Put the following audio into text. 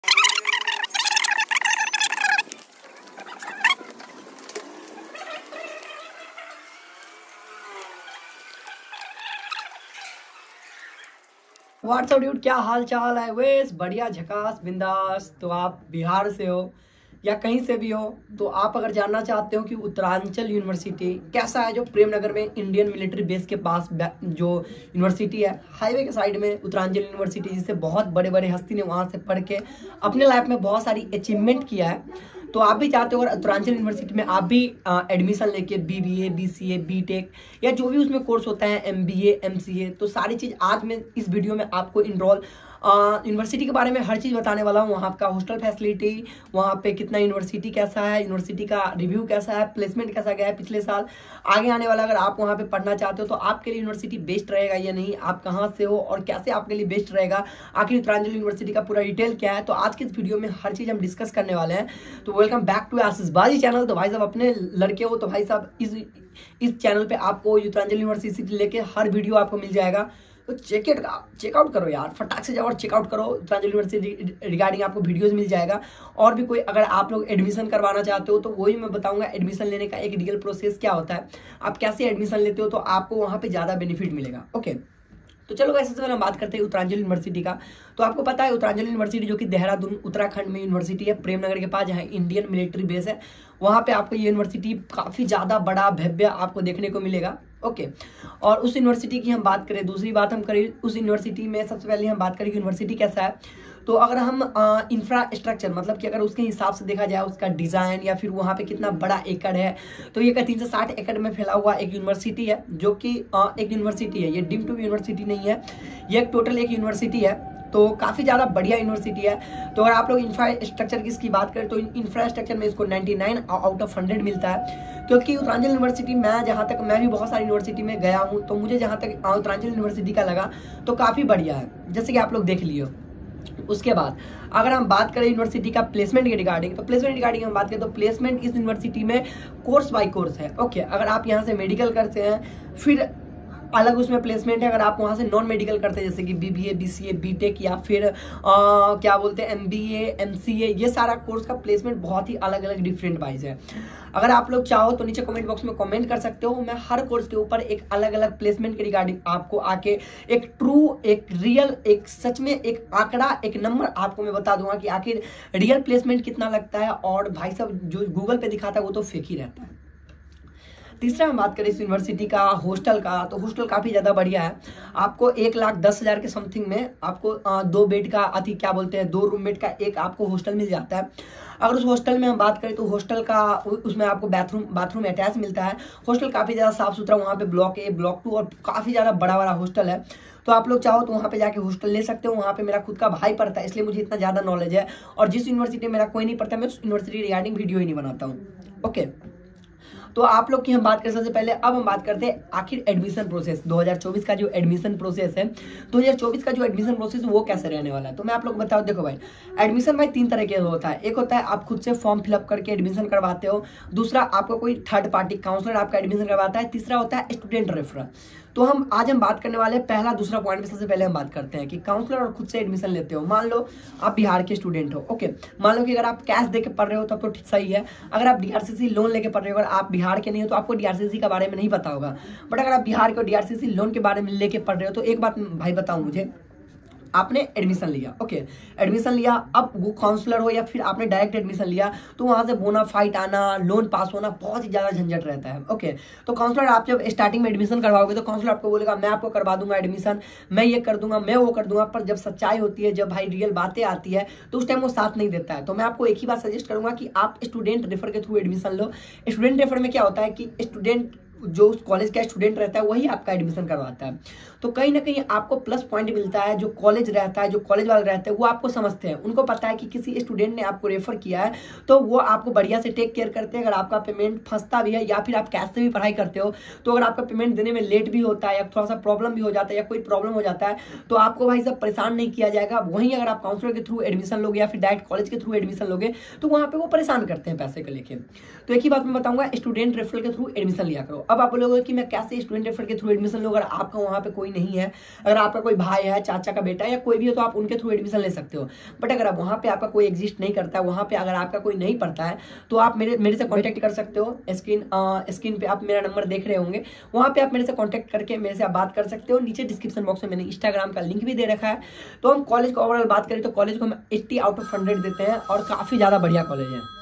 WhatsApp dude, क्या हाल चाल है? वेस बढ़िया, झकास, बिंदास। तो आप बिहार से हो या कहीं से भी हो, तो आप अगर जानना चाहते हो कि उत्तरांचल यूनिवर्सिटी कैसा है, जो प्रेमनगर में इंडियन मिलिट्री बेस के पास जो यूनिवर्सिटी है, हाईवे के साइड में उत्तरांचल यूनिवर्सिटी, जिससे बहुत बड़े बड़े हस्ती ने वहाँ से पढ़ के अपने लाइफ में बहुत सारी अचीवमेंट किया है। तो आप भी चाहते हो अगर उत्तरांचल यूनिवर्सिटी में आप भी एडमिशन लेके BBA, BCA, BTech या जो भी उसमें कोर्स होता है, MBA, MCA, तो सारी चीज़ आज मैं इस वीडियो में आपको इनरोल यूनिवर्सिटी के बारे में हर चीज़ बताने वाला हूँ। वहाँ का हॉस्टल फैसिलिटी, वहाँ पे कितना यूनिवर्सिटी कैसा है, यूनिवर्सिटी का रिव्यू कैसा है, प्लेसमेंट कैसा गया है पिछले साल, आगे आने वाला अगर आप वहाँ पे पढ़ना चाहते हो तो आपके लिए यूनिवर्सिटी बेस्ट रहेगा या नहीं, आप कहाँ से हो और कैसे आपके लिए बेस्ट रहेगा, आखिर उत्तरांचल यूनिवर्सिटी का पूरा डिटेल क्या है। तो आज की इस वीडियो में हर चीज़ हम डिस्कस करने वाले हैं। तो welcome back to Ashishbaazi channel. तो भाई साहब अपने लड़के हो तो भाई साहब इस चैनल पे आपको उत्तरांचल यूनिवर्सिटी से लेके हर वीडियो आपको मिल जाएगा। तो चेकआउट करो यार, फटाक से जाओ और चेकआउट करो। उत्तरांचल यूनिवर्सिटी रिगार्डिंग आपको वीडियोस मिल जाएगा। और भी कोई अगर आप लोग एडमिशन करवाना चाहते हो तो वही मैं बताऊंगा एडमिशन लेने का एक रियल प्रोसेस क्या होता है, आप कैसे एडमिशन लेते हो तो आपको वहाँ पे ज़्यादा बेनिफिट मिलेगा। ओके, तो चलो वैसे से हम बात करते हैं उत्तरांचल यूनिवर्सिटी का। तो आपको पता है उत्तरांचल यूनिवर्सिटी जो कि देहरादून उत्तराखंड में यूनिवर्सिटी है, प्रेमनगर के पास, जहाँ इंडियन मिलिट्री बेस है, वहाँ पे आपको ये यूनिवर्सिटी काफ़ी ज़्यादा बड़ा भव्य आपको देखने को मिलेगा। ओके, और उस यूनिवर्सिटी की हम बात करें, दूसरी बात हम करें उस यूनिवर्सिटी में, सबसे पहले हम बात करें कि यूनिवर्सिटी कैसा है। तो अगर हम इंफ्रास्ट्रक्चर, मतलब कि अगर उसके हिसाब से देखा जाए, उसका डिज़ाइन या फिर वहाँ पे कितना बड़ा एकड़ है, तो ये 360 एकड़ में फैला हुआ एक यूनिवर्सिटी है, जो कि एक यूनिवर्सिटी है, ये डीम्ड टू यूनिवर्सिटी नहीं है, ये टोटल एक यूनिवर्सिटी है। तो काफ़ी ज़्यादा बढ़िया यूनिवर्सिटी है। तो अगर आप लोग इंफ्रास्ट्रक्चर की इसकी बात करें तो इंफ्रास्ट्रक्चर में इसको 99 आउट ऑफ 100 मिलता है, क्योंकि उत्तरांचल यूनिवर्सिटी, मैं भी बहुत सारी यूनिवर्सिटी में गया हूँ, तो मुझे जहाँ तक उत्तरांचल यूनिवर्सिटी का लगा तो काफ़ी बढ़िया है, जैसे कि आप लोग देख लियो। उसके बाद अगर हम बात करें यूनिवर्सिटी का प्लेसमेंट के रिगार्डिंग, तो प्लेसमेंट रिगार्डिंग हम बात करें तो प्लेसमेंट इस यूनिवर्सिटी में कोर्स बाय कोर्स है। ओके, अगर आप यहाँ से मेडिकल करते हैं फिर अलग उसमें प्लेसमेंट है, अगर आप वहाँ से नॉन मेडिकल करते हैं जैसे कि BBA, BCA, BTech या फिर क्या बोलते हैं MBA, MCA, ये सारा कोर्स का प्लेसमेंट बहुत ही अलग अलग डिफरेंट वाइज है। अगर आप लोग चाहो तो नीचे कमेंट बॉक्स में कमेंट कर सकते हो, मैं हर कोर्स के ऊपर एक अलग अलग प्लेसमेंट के रिगार्डिंग आपको आके एक ट्रू, एक रियल, एक सच में एक आंकड़ा, एक नंबर आपको मैं बता दूंगा कि आखिर रियल प्लेसमेंट कितना लगता है, और भाई साहब जो गूगल पे दिखाता है वो तो फेक ही रहता है। तीसरा हम बात करें इस यूनिवर्सिटी का हॉस्टल का, तो हॉस्टल काफ़ी ज़्यादा बढ़िया है। आपको 1,10,000 के समथिंग में आपको 2 बेड का क्या बोलते हैं 2 रूममेट का एक आपको हॉस्टल मिल जाता है। अगर उस हॉस्टल में हम बात करें तो हॉस्टल का उसमें आपको बाथरूम अटैच मिलता है। हॉस्टल काफ़ी ज़्यादा साफ सुथरा, वहाँ पे ब्लॉक A, ब्लॉक 2 और काफ़ी ज़्यादा बड़ा बड़ा हॉस्टल है। तो आप लोग चाहो तो वहाँ पे जाके हॉस्टल ले सकते हो। वहाँ पे मेरा खुद का भाई पढ़ता है, इसलिए मुझे इतना ज़्यादा नॉलेज है, और जिस यूनिवर्सिटी में मेरा कोई नहीं पढ़ता मैं उस यूनिवर्सिटी रिगार्डिंग वीडियो ही नहीं बनाता हूँ। ओके, तो आप लोग की हम बात करें सबसे पहले, अब हम बात करते हैं आखिर एडमिशन प्रोसेस 2024 का जो एडमिशन प्रोसेस है, 2024 का जो एडमिशन प्रोसेस वो कैसे रहने वाला है। तो मैं आप लोग बताऊँ, देखो भाई, एडमिशन भाई 3 तरह के होता है। एक होता है आप खुद से फॉर्म फिलअप करके एडमिशन करवाते हो, दूसरा आपको कोई थर्ड पार्टी काउंसलर आपका एडमिशन करवाता है, तीसरा होता है स्टूडेंट रेफरल। तो आज हम बात करने वाले हैं पहला दूसरा पॉइंट में। सबसे पहले हम बात करते हैं कि काउंसलर और खुद से एडमिशन लेते हो। मान लो आप बिहार के स्टूडेंट हो, ओके, मान लो कि अगर आप कैश देके पढ़ रहे हो तब तो सही है। अगर आप DRCC लोन लेके पढ़ रहे हो, अगर आप बिहार के नहीं हो तो आपको DRCC के बारे में नहीं पता होगा, बट अगर आप बिहार के DRCC लोन के बारे में लेके पढ़ रहे हो तो एक बात भाई बताऊं मुझे, आपने एडमिशन लिया, ओके, एडमिशन लिया, अब वो काउंसलर हो या फिर आपने डायरेक्ट एडमिशन लिया, तो वहाँ से बोनाफाइड आना, लोन पास होना बहुत ही ज़्यादा झंझट रहता है। ओके, तो काउंसलर आप जब स्टार्टिंग में एडमिशन करवाओगे तो काउंसलर आपको बोलेगा मैं आपको करवा दूंगा एडमिशन, मैं ये कर दूंगा, मैं वो कर दूंगा, पर जब सच्चाई होती है, जब भाई रियल बातें आती है तो उस टाइम वो साथ नहीं देता है। तो मैं आपको एक ही बात सजेस्ट करूंगा कि आप स्टूडेंट रेफर के थ्रू एडमिशन लो। स्टूडेंट रेफर में क्या होता है कि स्टूडेंट जो उस कॉलेज का स्टूडेंट रहता है वही आपका एडमिशन करवाता है, तो कहीं ना कहीं आपको प्लस पॉइंट मिलता है। जो कॉलेज रहता है, जो कॉलेज वाले रहते हैं वो आपको समझते हैं, उनको पता है कि किसी स्टूडेंट ने आपको रेफर किया है, तो वो आपको बढ़िया से टेक केयर करते हैं। अगर आपका पेमेंट फंसता भी है या फिर आप कैश से भी पढ़ाई करते हो, तो अगर आपका पेमेंट देने में लेट भी होता है या थोड़ा सा प्रॉब्लम भी हो जाता है या कोई प्रॉब्लम हो जाता है तो आपको भाई सब परेशान नहीं किया जाएगा। वहीं अगर आप काउंसलर के थ्रू एडमिशन लोगे या फिर डायरेक्ट कॉलेज के थ्रू एडमिशन लोगे तो वहाँ पे वो परेशान करते हैं पैसे को लेकर। तो एक ही बात मैं बताऊंगा, स्टूडेंट रेफरल के थ्रू एडमिशन लिया करो। अब आप बोलोगे कि मैं कैसे स्टूडेंट रेफर के थ्रू एडमिशन लूँ अगर आपका वहाँ पे कोई नहीं है, अगर आपका कोई भाई है, चाचा का बेटा या कोई भी हो तो आप उनके थ्रू एडमिशन ले सकते हो। बट अगर आप वहाँ पे आपका कोई एग्जिस्ट नहीं करता है, वहाँ पे अगर आपका कोई नहीं पढ़ता है तो आप मेरे से कॉन्टैक्ट कर सकते हो। स्क्रीन पे आप मेरा नंबर देख रहे होंगे, वहाँ पे आप मेरे से कॉन्टैक्ट करके मेरे से आप बात कर सकते हो। नीचे डिस्क्रिप्शन बॉक्स में मैंने इंस्टाग्राम का लिंक भी दे रखा है। तो हम कॉलेज को ओवरऑल बात करें तो कॉलेज को हम 80 आउट ऑफ 100 देते हैं और काफ़ी ज़्यादा बढ़िया कॉलेज है।